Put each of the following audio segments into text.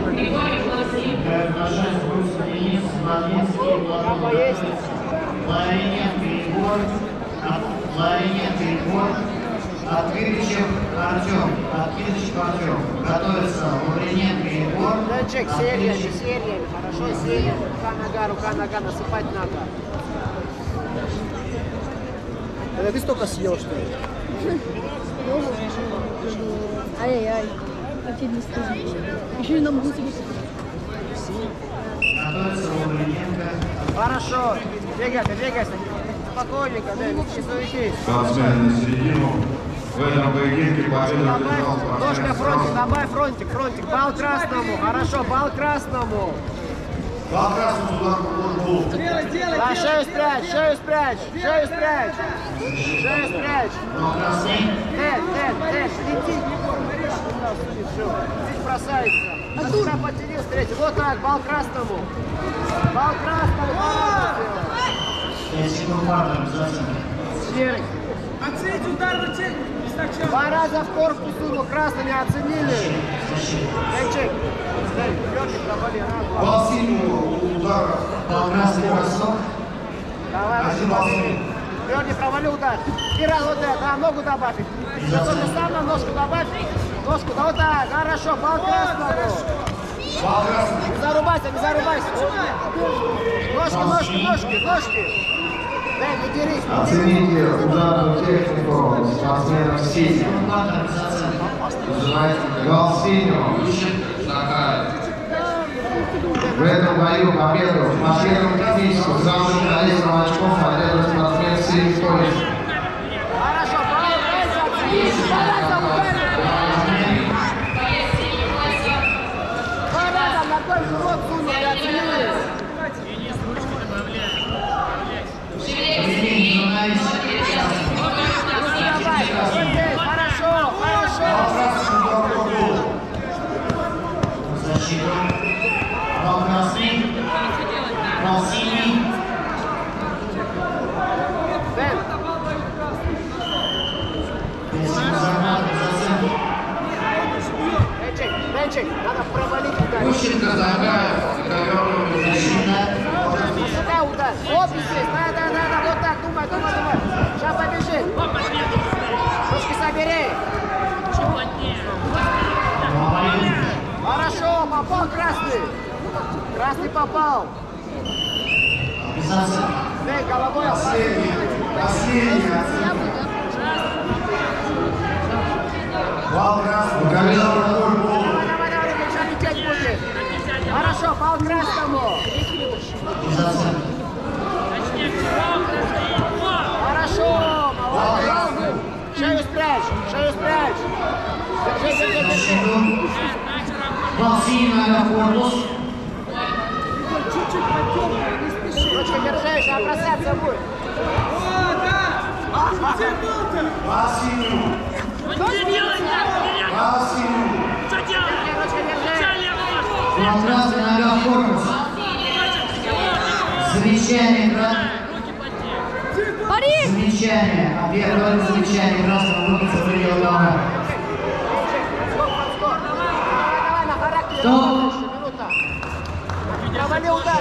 Откидычев Артем. Готовится Лавриненко Егор. Денчик, сериями. Хорошо, сериями. Рука, нога, насыпать надо. Это ты столько съел, что ли? Ай-яй-яй. Вообще не стыдно. Еще и на могу себе. Готовится Лавриненко. Хорошо. Двигайся. Спокойненько, да, не суетись. Спортсмен на середину. В этом поединке победу одержал Ножка фронтик, добавь фронтик. Бал красному. Хорошо, бал красному. Бал красному удар был. Да, шею спрячь. Дэн, лети. Здесь бросается. Туда потяни, встретил. Вот так, бал красному. Серый. Оценить удар в цель. 2 раза в корпус сунул, красный не оценили. Денчик. Лёрник провали. Бал синего удара. Бал красный бросок. Давай, Лёрник провали удар. И раз вот это, ногу добавить. Зато ты сам на ножку добавь. Ножку, да вот так, хорошо, бал красному. Не зарубайся. Ножки. Дай, не дерись. Оцените ударную технику спортсменов синего. Бал синего. В этом бою победу в машинном техническом самым количеством очков одержит спортсмен синих пояс. Хорошо, бал красному. 2 раза на той же рот сунул, и оценили. Хорошо. Защита. Бал красный. Бал синий. Дэн. Денчик, надо провалить удар. Гущенко Загаев. Сюда удар. Обе здесь. Надо. Вот так, думай. Сейчас побежит. Ручки собери. Хорошо, попал красный. Красный попал. Эй, головой. Последний. Бал красный. Давай, сейчас лететь будет. Хорошо, бал красному. Хорошо, молодец. Шею спрячь. Держи. Бал синий на корпус. Ручка держи, сейчас бросаться будет. Бал синего. Что делать? Ручка держи. Бал красный нога в корпус. Замечание. Первое замечание красного выходца в пределы удара. Давай на характер. Минута. Провали удар.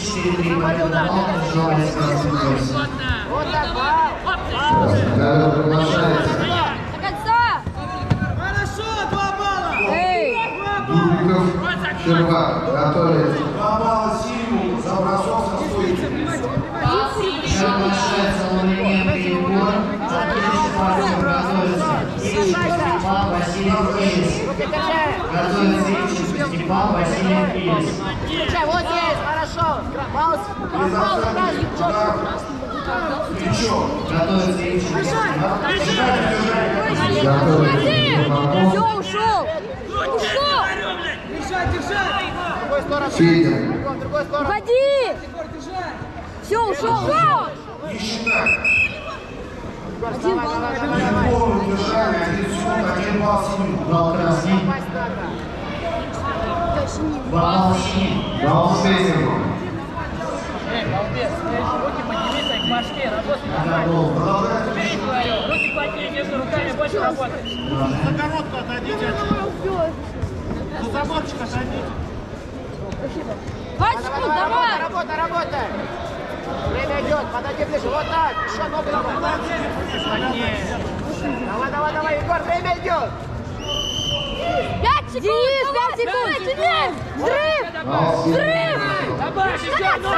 Вот так, бал. Приглашается. До конца! Хорошо, 2 балла. Эй! Дубиков Щербак. Готовится. 2 балла синему за бросок со стойки. Приглашается Лавриненко Егор. Откидывающий партнер готовится. Степан Васильев Элис. Готовится Степан Васильев Элис. Включай, вот здесь, хорошо. Бал, Плечо. Готовится Все, ушел! Федя. Уходи! Все, ушел! Не считай. Один балл. Полное удержание, 1 секунд, 1 балл синему. Бал красный. Бал синий. Бал синему. Балбес, руки подними, так к башке, работай. Руки подними, между руками больше работай. За коробку отойдите. За заборчик отойдите. Спасибо. 20 Давай, секунд, давай, давай! работай, работай! Время идет, подойди ближе, вот так, еще ногу давай. Давай, давай, Егор, время идет! 5 секунд! Денис, 5 секунд! Денис! Взрыв! Взрыв! Добавь еще Был!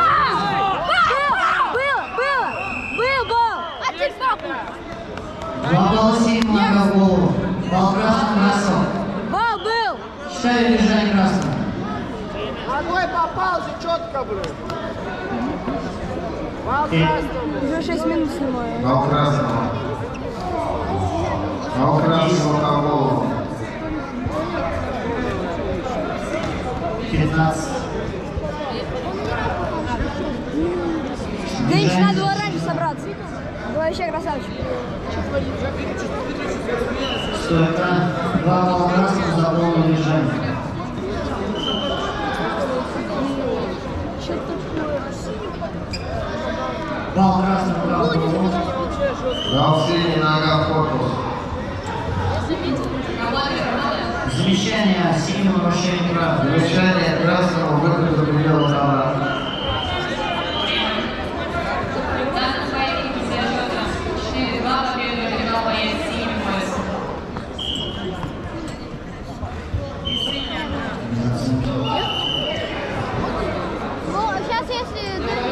Был! Один фокус! Два балла синему на голову. Балл красным бросок. Бал был! Считаю движение красного. Ногой попал же четко, блин. Бал красному. Уже 6 минут снимаю. Бал красного. Бал красного на голову. 15. Денис, надо было раньше собраться. Вы вообще красавчик. Стойка. 2 балла красного за полное движение. Балл красного на голову. Бал синий, нога в корпус. Замечание синему нарушение права. Замечание красного, выход за пределы ковра. Ну, сейчас если...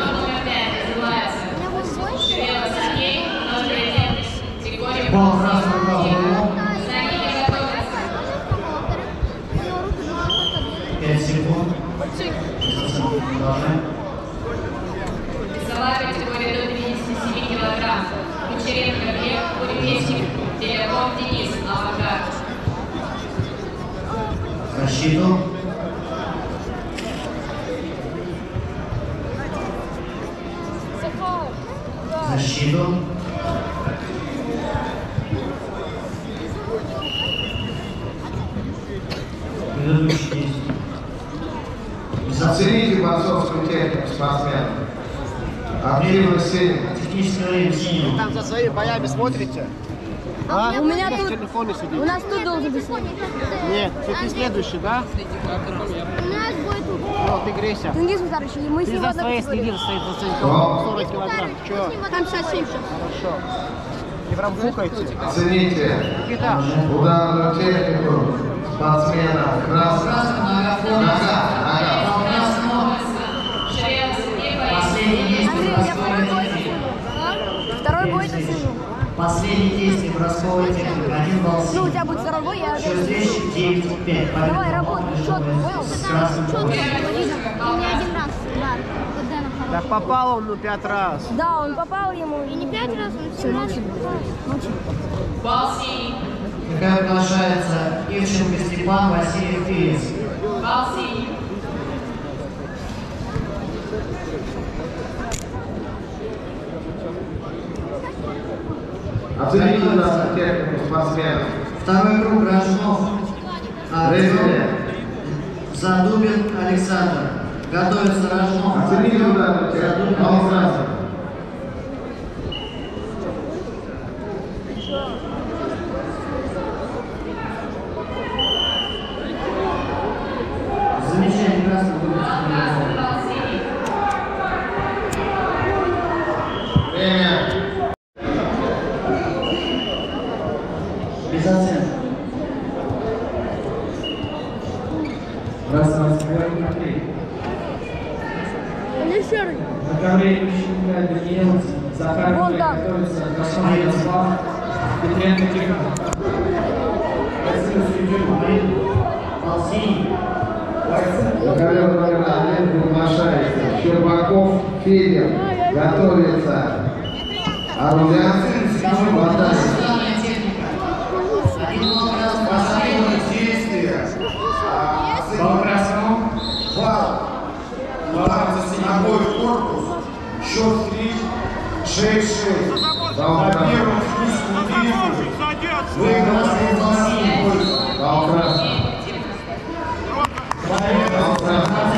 Балл красного на голову. 5 секунд. Продолжаем. Весовая категория до 57 килограмм. Кучеренко Глеб, Куревечник, Теляков Денис, авангард. Защиту. Защиту. Предыдущий действие. Оцените борцовскую технику спортсмена. Активно синий. Техническое время синего. Там за своими боями смотрите? А? У меня В тут... телефоне У сидите? нас тут должен быть снег. Нет, ты не следующий, да? У нас будет... Ну, ты грейся. Тенгиз Мутарович, и мы с Ты ним в за одной своей категории. следи, за своей пацанком. 40 килограмм. Че? Там 67. Хорошо. Не прям бухайте. Оцените Никита, ударную технику спортсмена красного. Нога. Балл красного. Последнее действие бросковой техники. Второй бой засижу. Последнее действие бросковой техники. 1 балл Ну, у синий. тебя будет второй бой, я... Счет встречи 9-5. Давай, работай, четко, понял? С красным баллом. Не один раз, да. Вот Дэна хороший. так попал он, 5 раз. Да, он попал ему. И не 5 раз, он 17. Бал синий. Такая приглашается Ивченко Степан, Васильев Филипп. Бал синий. Оцените ударную технику спортсмена. Второй круг Рожнов. Рефери. Задубин Александр. Готовится Рожнов. Оцените ударную технику. Бал красного. Замечание красного. Бал синий. Время. Без оценки. Алишер. Направление Мищенко, Даниил, Захаров, Вон там. готовится Кашан, Ярослав, Петренко, Тихонов. Балл синий. Ковер номер 1 приглашается. Щербаков, Федор. Готовится. Арузянцев, Баталий. Основная техника. 1 балл красного. Действие. Бал красному. Бал. Удар ногой в корпус. Счет 3-6-6. На первом спуску действует. Выиграл Балл синий. Бал красный. Бал красный.